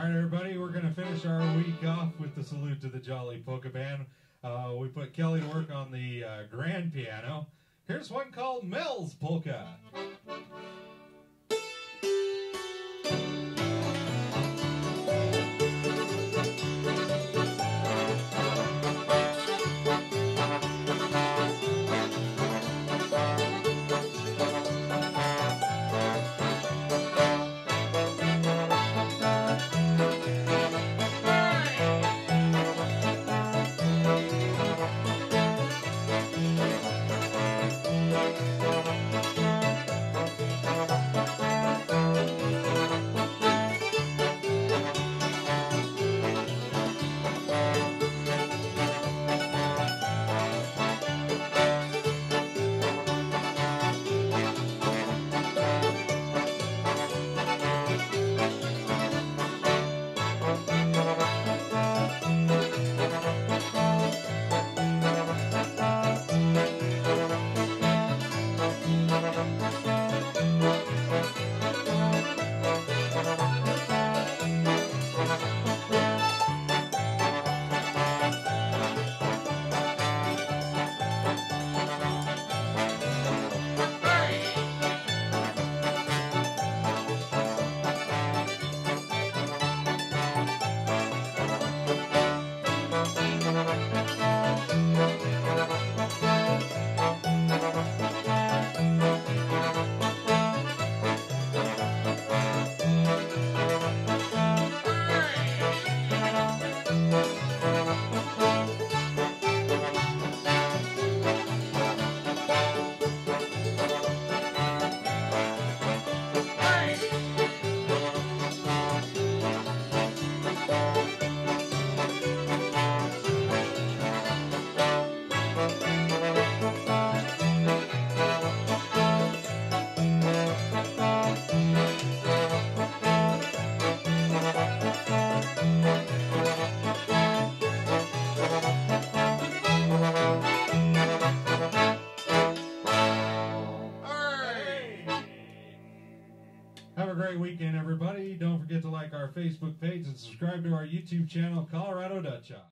right, everybody, we're going to finish our week off with the salute to the Jolly Polka Band. We put Kelly to work on the grand piano. Here's one called Mel's Polka. Have a great weekend, everybody. Don't forget to like our Facebook page and subscribe to our YouTube channel, Colorado Dutch Shop.